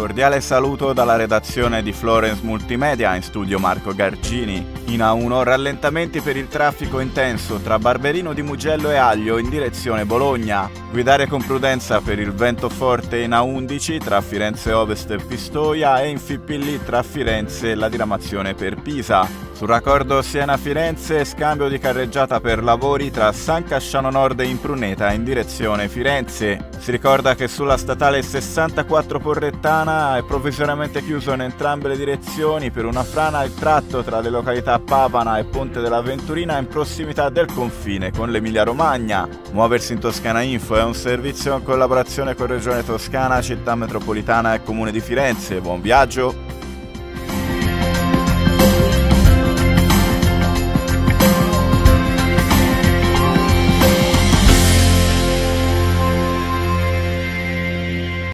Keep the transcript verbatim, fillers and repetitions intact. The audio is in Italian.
Cordiale saluto dalla redazione di Florence Multimedia, in studio Marco Garcini. In A uno rallentamenti per il traffico intenso tra Barberino di Mugello e Aglio in direzione Bologna. Guidare con prudenza per il vento forte in A undici tra Firenze Ovest e Pistoia e in Fippillì tra Firenze e la diramazione per Pisa. Sul raccordo Siena-Firenze, scambio di carreggiata per lavori tra San Casciano Nord e Impruneta in direzione Firenze. Si ricorda che sulla statale sessantaquattro Porrettana è provvisoriamente chiuso in entrambe le direzioni per una frana il tratto tra le località Pavana e Ponte della Venturina in prossimità del confine con l'Emilia Romagna. Muoversi in Toscana Info è un servizio in collaborazione con Regione Toscana, Città Metropolitana e Comune di Firenze. Buon viaggio!